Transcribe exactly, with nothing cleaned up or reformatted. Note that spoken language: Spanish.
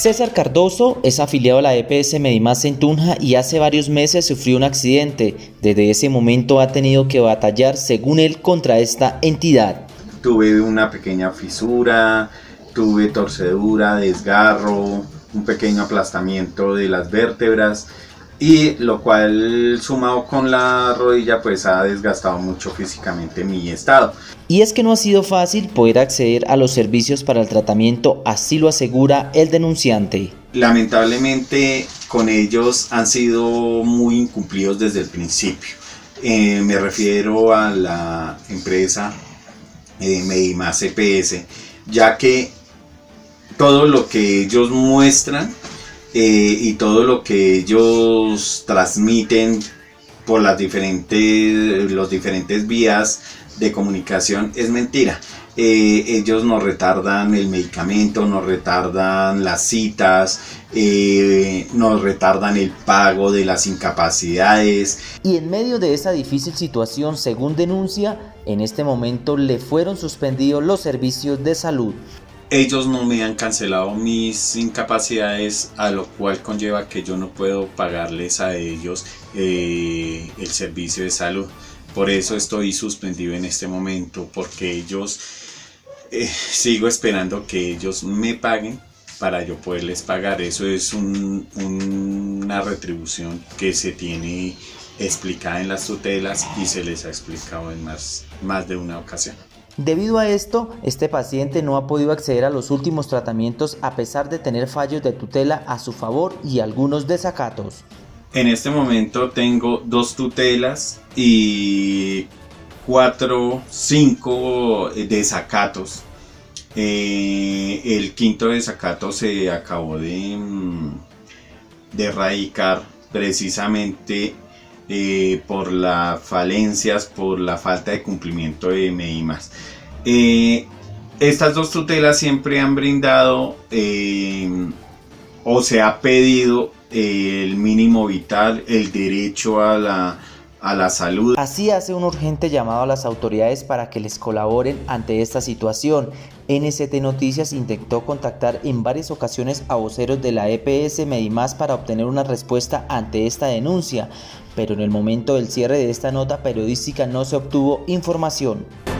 César Cardoso es afiliado a la E P S Medimás en Tunja y hace varios meses sufrió un accidente. Desde ese momento ha tenido que batallar, según él, contra esta entidad. Tuve una pequeña fisura, tuve torcedura, desgarro, un pequeño aplastamiento de las vértebras, y lo cual, sumado con la rodilla, pues ha desgastado mucho físicamente mi estado. Y es que no ha sido fácil poder acceder a los servicios para el tratamiento, así lo asegura el denunciante. Lamentablemente con ellos han sido muy incumplidos desde el principio. Eh, me refiero a la empresa eh, Medimás E P S, ya que todo lo que ellos muestran Eh, y todo lo que ellos transmiten por las diferentes, los diferentes vías de comunicación es mentira. Eh, ellos nos retardan el medicamento, nos retardan las citas, eh, nos retardan el pago de las incapacidades. Y en medio de esa difícil situación, según denuncia, en este momento le fueron suspendidos los servicios de salud. Ellos no me han cancelado mis incapacidades, a lo cual conlleva que yo no puedo pagarles a ellos eh, el servicio de salud. Por eso estoy suspendido en este momento, porque ellos, eh, sigo esperando que ellos me paguen para yo poderles pagar. Eso es un, un, una retribución que se tiene explicada en las tutelas y se les ha explicado en más, más de una ocasión. Debido a esto, este paciente no ha podido acceder a los últimos tratamientos a pesar de tener fallos de tutela a su favor y algunos desacatos. En este momento tengo dos tutelas y cuatro, cinco desacatos. Eh, el quinto desacato se acabó de, de erradicar precisamente Eh, por las falencias, por la falta de cumplimiento de Medimás. Eh, estas dos tutelas siempre han brindado eh, o se ha pedido eh, el mínimo vital, el derecho a la, a la salud. Así hace un urgente llamado a las autoridades para que les colaboren ante esta situación. N S T Noticias intentó contactar en varias ocasiones a voceros de la E P S Medimás para obtener una respuesta ante esta denuncia, pero en el momento del cierre de esta nota periodística no se obtuvo información.